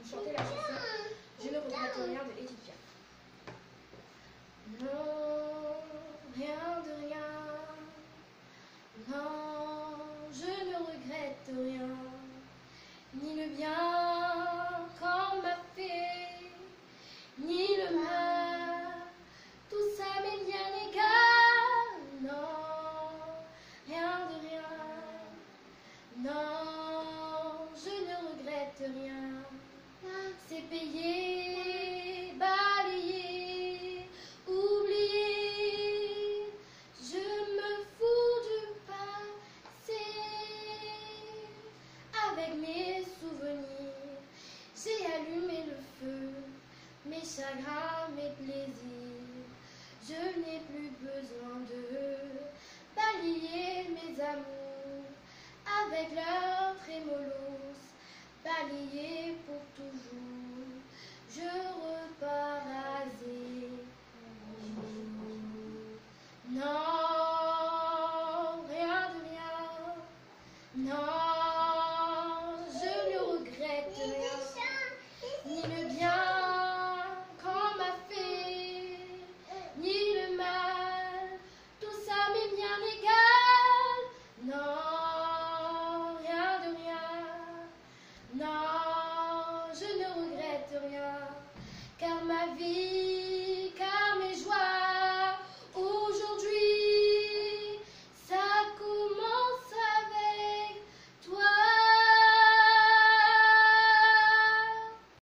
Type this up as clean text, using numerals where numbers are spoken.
chanter la chanson Je ne regrette rien de Edith Piaf. Non, rien de rien. Non, je ne regrette rien. Ni le bien qu'on m'a fait, ni le mal. Tout ça m'est bien égal. Non, rien de rien. Non, je ne regrette rien. C'est payé, balayé, oublié. Je me fous du passé. Avec mes souvenirs, j'ai allumé le feu. Mes chagrins, mes plaisirs. Je n'ai plus besoin de balayer mes amours avec leur trémolo.